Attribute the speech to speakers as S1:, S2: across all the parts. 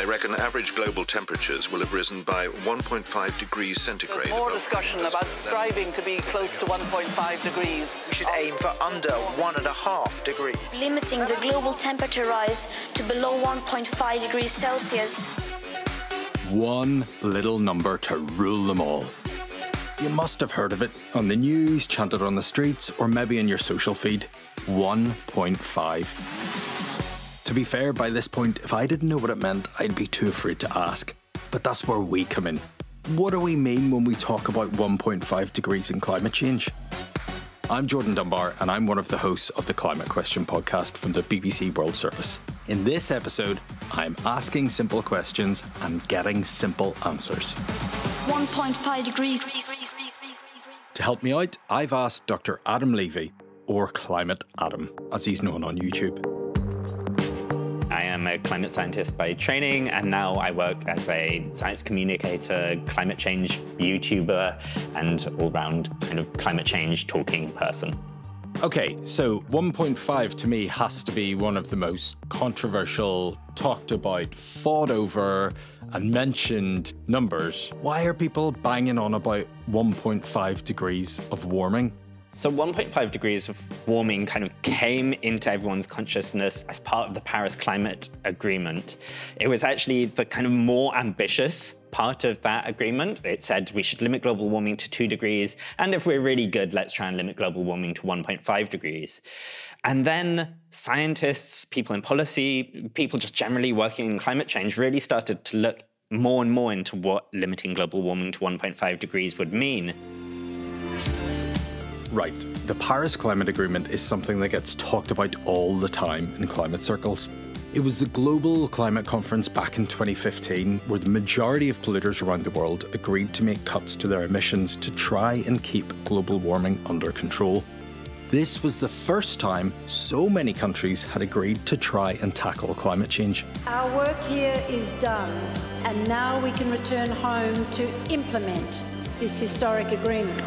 S1: reckon average global temperatures will have risen by 1.5 degrees centigrade.
S2: There's more discussion about striving to be close to 1.5 degrees.
S3: We should aim for under 1.5 degrees.
S4: Limiting the global temperature rise to below 1.5 degrees Celsius.
S5: One little number to rule them all. You must have heard of it on the news, chanted on the streets, or maybe in your social feed. 1.5. To be fair, by this point, if I didn't know what it meant, I'd be too afraid to ask. But that's where we come in. What do we mean when we talk about 1.5 degrees in climate change? I'm Jordan Dunbar, and I'm one of the hosts of the Climate Question podcast from the BBC World Service. In this episode, I'm asking simple questions and getting simple answers.
S4: 1.5 degrees.
S5: To help me out, I've asked Dr. Adam Levy, or Climate Adam, as he's known on YouTube.
S6: I am a climate scientist by training, and now I work as a science communicator, climate change YouTuber, and all-round kind of climate change talking person.
S5: Okay, so 1.5 to me has to be one of the most controversial, talked about, fought over, and mentioned numbers. Why are people banging on about 1.5 degrees of warming?
S6: So 1.5 degrees of warming kind of came into everyone's consciousness as part of the Paris Climate Agreement. It was actually the kind of more ambitious part of that agreement. It said we should limit global warming to 2 degrees, and if we're really good, let's try and limit global warming to 1.5 degrees. And then scientists, people in policy, people just generally working in climate change really started to look more and more into what limiting global warming to 1.5 degrees would mean.
S5: Right, the Paris Climate Agreement is something that gets talked about all the time in climate circles. It was the global climate conference back in 2015 where the majority of polluters around the world agreed to make cuts to their emissions to try and keep global warming under control. This was the first time so many countries had agreed to try and tackle climate change.
S7: Our work here is done, and now we can return home to implement this historic agreement.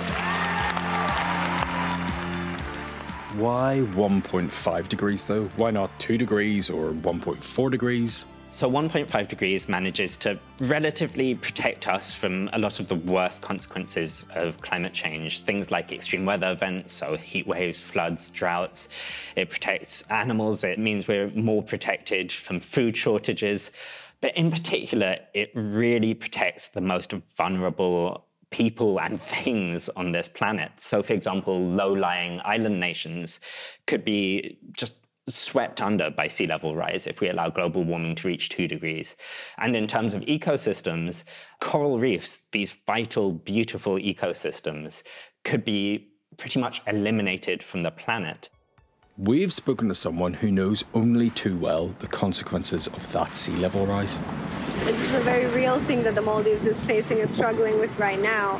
S5: Why 1.5 degrees though? Why not 2 degrees or 1.4 degrees?
S6: So 1.5 degrees manages to relatively protect us from a lot of the worst consequences of climate change. Things like extreme weather events, so heat waves, floods, droughts. It protects animals. It means we're more protected from food shortages. But in particular, it really protects the most vulnerable people and things on this planet. So, for example, low-lying island nations could be just swept under by sea level rise if we allow global warming to reach 2 degrees. And in terms of ecosystems, coral reefs, these vital, beautiful ecosystems, could be pretty much eliminated from the planet.
S5: We've spoken to someone who knows only too well the consequences of that sea level rise.
S8: This is a very real thing that the Maldives is facing and struggling with right now.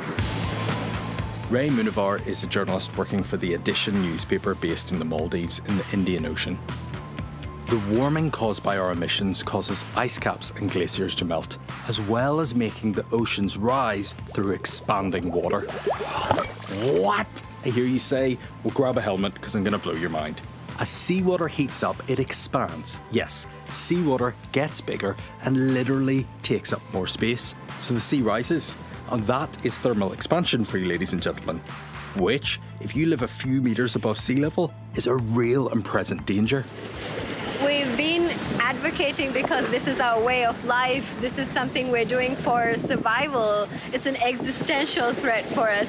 S5: Ray Munavar is a journalist working for the Edition newspaper based in the Maldives in the Indian Ocean. The warming caused by our emissions causes ice caps and glaciers to melt, as well as making the oceans rise through expanding water. What? I hear you say? Well, grab a helmet because I'm going to blow your mind. As seawater heats up, it expands. Yes, seawater gets bigger and literally takes up more space. So the sea rises. And that is thermal expansion for you, ladies and gentlemen. Which, if you live a few metres above sea level, is a real and present danger.
S8: We've been advocating because this is our way of life. This is something we're doing for survival. It's an existential threat for us.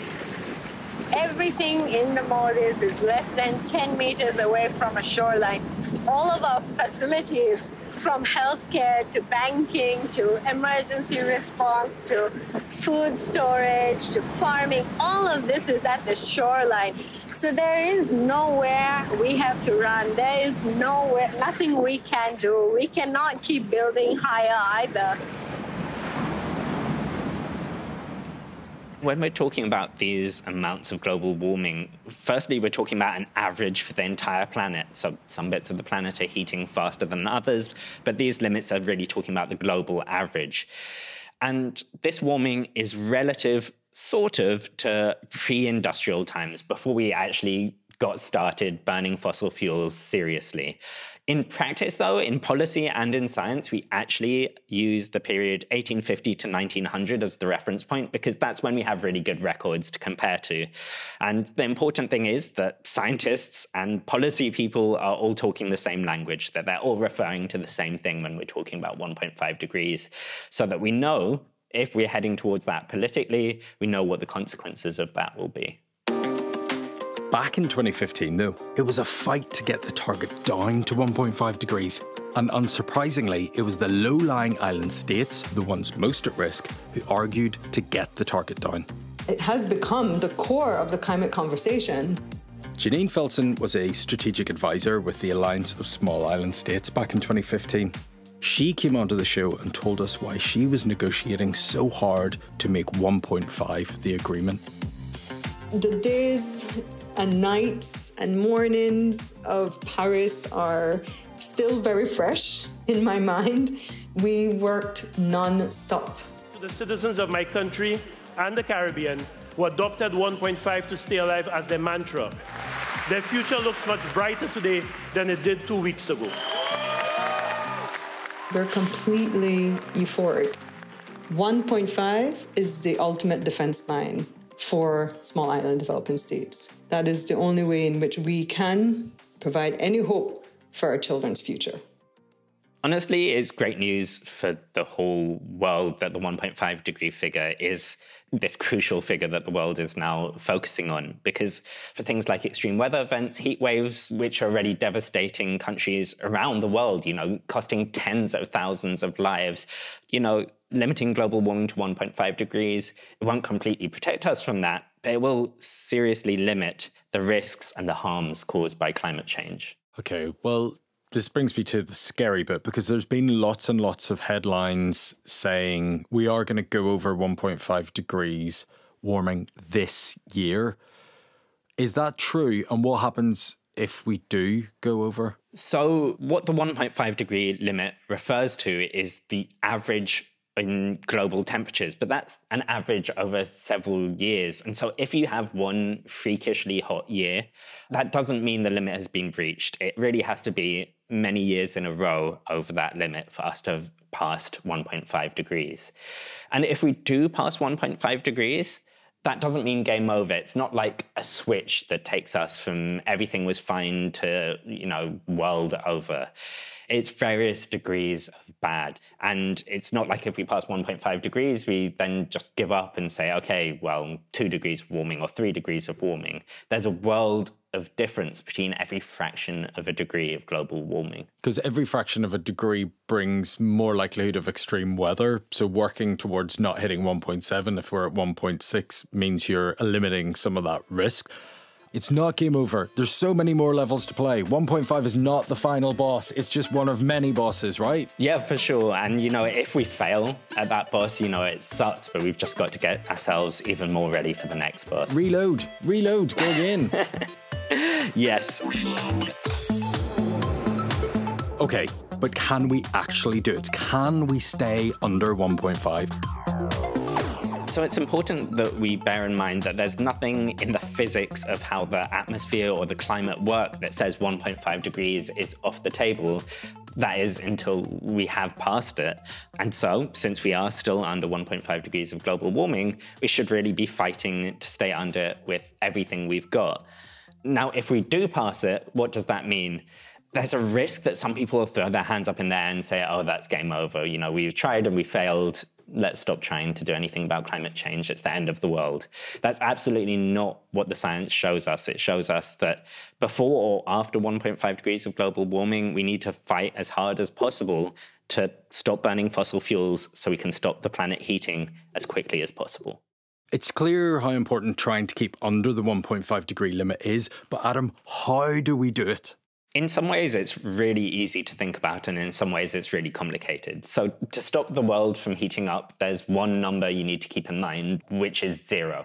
S8: Everything in the Maldives is less than 10 meters away from a shoreline. All of our facilities, from healthcare to banking to emergency response to food storage to farming, all of this is at the shoreline. So there is nowhere we have to run. There is nothing we can do. We cannot keep building higher either.
S6: When we're talking about these amounts of global warming, firstly, we're talking about an average for the entire planet. So some bits of the planet are heating faster than others, but these limits are really talking about the global average. And this warming is relative, sort of, to pre-industrial times, before we actually got started burning fossil fuels seriously. In practice, though, in policy and in science, we actually use the period 1850 to 1900 as the reference point, because that's when we have really good records to compare to. And the important thing is that scientists and policy people are all talking the same language, that they're all referring to the same thing when we're talking about 1.5 degrees, so that we know if we're heading towards that politically, we know what the consequences of that will be.
S5: Back in 2015, though, it was a fight to get the target down to 1.5 degrees. And unsurprisingly, it was the low-lying island states, the ones most at risk, who argued to get the target down.
S9: It has become the core of the climate conversation.
S5: Janine Felsen was a strategic advisor with the Alliance of Small Island States back in 2015. She came onto the show and told us why she was negotiating so hard to make 1.5 the agreement.
S9: The days and nights and mornings of Paris are still very fresh in my mind. We worked non-stop.
S10: To the citizens of my country and the Caribbean who adopted 1.5 to stay alive as their mantra, their future looks much brighter today than it did 2 weeks ago.
S9: We're completely euphoric. 1.5 is the ultimate defense line for small island developing states. That is the only way in which we can provide any hope for our children's future.
S6: Honestly, it's great news for the whole world that the 1.5 degree figure is this crucial figure that the world is now focusing on. Because for things like extreme weather events, heat waves, which are already devastating countries around the world, costing tens of thousands of lives, limiting global warming to 1.5 degrees, it won't completely protect us from that, but it will seriously limit the risks and the harms caused by climate change.
S5: Okay, well, this brings me to the scary bit, because there's been lots and lots of headlines saying we are going to go over 1.5 degrees warming this year. Is that true? And what happens if we do go over?
S6: So what the 1.5 degree limit refers to is the average in global temperatures, but that's an average over several years. And so if you have one freakishly hot year, that doesn't mean the limit has been breached. It really has to be many years in a row over that limit for us to have passed 1.5 degrees. And if we do pass 1.5 degrees, that doesn't mean game over. It's not like a switch that takes us from everything was fine to, world over. It's various degrees of bad. And it's not like if we pass 1.5 degrees, we then just give up and say, okay, well, 2 degrees of warming or 3 degrees of warming. There's a world of difference between every fraction of a degree of global warming.
S5: Because every fraction of a degree brings more likelihood of extreme weather. So working towards not hitting 1.7 if we're at 1.6 means you're eliminating some of that risk. It's not game over. There's so many more levels to play. 1.5 is not the final boss. It's just one of many bosses, right?
S6: Yeah, for sure. And, if we fail at that boss, it sucks, but we've just got to get ourselves even more ready for the next boss.
S5: Reload, go again.
S6: Yes.
S5: Okay, but can we actually do it? Can we stay under 1.5?
S6: So it's important that we bear in mind that there's nothing in the physics of how the atmosphere or the climate work that says 1.5 degrees is off the table. That is until we have passed it. And so, since we are still under 1.5 degrees of global warming, we should really be fighting to stay under it with everything we've got. Now, if we do pass it, what does that mean? There's a risk that some people will throw their hands up in the air and say, oh, that's game over. We've tried and we failed. Let's stop trying to do anything about climate change. It's the end of the world. That's absolutely not what the science shows us. It shows us that before or after 1.5 degrees of global warming, we need to fight as hard as possible to stop burning fossil fuels so we can stop the planet heating as quickly as possible.
S5: It's clear how important trying to keep under the 1.5 degree limit is, but Adam, how do we do it?
S6: In some ways, it's really easy to think about, and in some ways, it's really complicated. So to stop the world from heating up, there's one number you need to keep in mind, which is 0.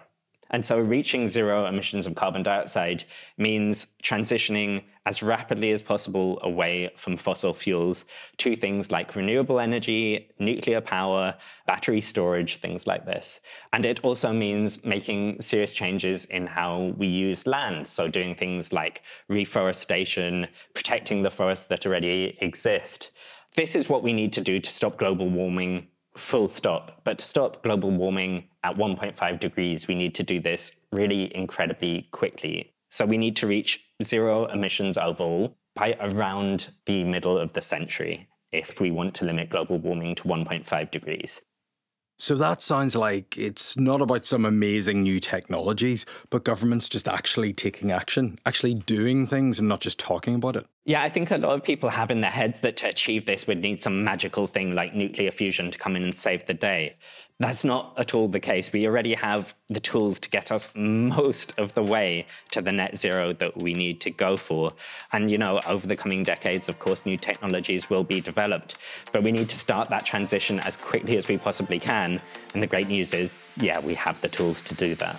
S6: And so reaching zero emissions of carbon dioxide means transitioning as rapidly as possible away from fossil fuels to things like renewable energy, nuclear power, battery storage, things like this. And it also means making serious changes in how we use land. So doing things like reforestation, protecting the forests that already exist. This is what we need to do to stop global warming, full stop. But to stop global warming at 1.5 degrees, we need to do this really incredibly quickly. So we need to reach zero emissions overall by around the middle of the century if we want to limit global warming to 1.5 degrees.
S5: So that sounds like it's not about some amazing new technologies, but governments just actually taking action, actually doing things and not just talking about it.
S6: Yeah, I think a lot of people have in their heads that to achieve this we'd need some magical thing like nuclear fusion to come in and save the day. That's not at all the case. We already have the tools to get us most of the way to the net zero that we need to go for. And, you know, over the coming decades, of course, new technologies will be developed. But we need to start that transition as quickly as we possibly can. And the great news is, yeah, we have the tools to do that.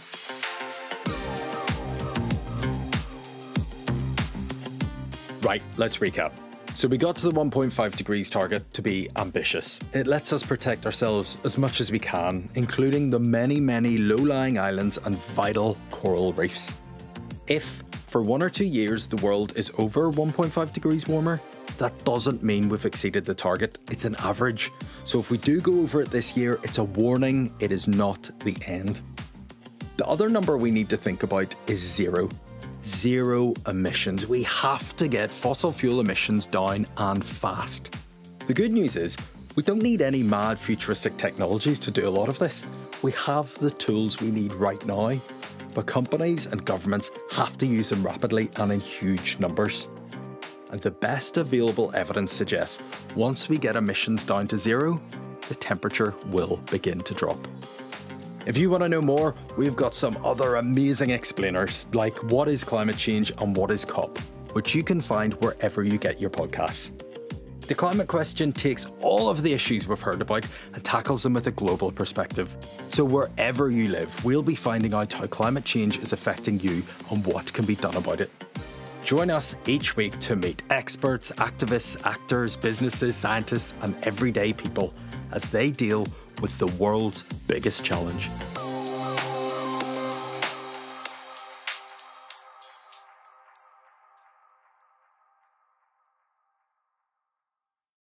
S5: Right, let's recap. So we got to the 1.5 degrees target to be ambitious. It lets us protect ourselves as much as we can, including the many, many low-lying islands and vital coral reefs. If, for 1 or 2 years, the world is over 1.5 degrees warmer, that doesn't mean we've exceeded the target. It's an average. So if we do go over it this year, it's a warning. It is not the end. The other number we need to think about is zero. Zero emissions. We have to get fossil fuel emissions down and fast. The good news is we don't need any mad futuristic technologies to do a lot of this. We have the tools we need right now, but companies and governments have to use them rapidly and in huge numbers. And the best available evidence suggests once we get emissions down to zero, the temperature will begin to drop. If you want to know more, we've got some other amazing explainers, like what is climate change and what is COP, which you can find wherever you get your podcasts. The Climate Question takes all of the issues we've heard about and tackles them with a global perspective. So wherever you live, we'll be finding out how climate change is affecting you and what can be done about it. Join us each week to meet experts, activists, actors, businesses, scientists, and everyday people as they deal with the world's biggest challenge.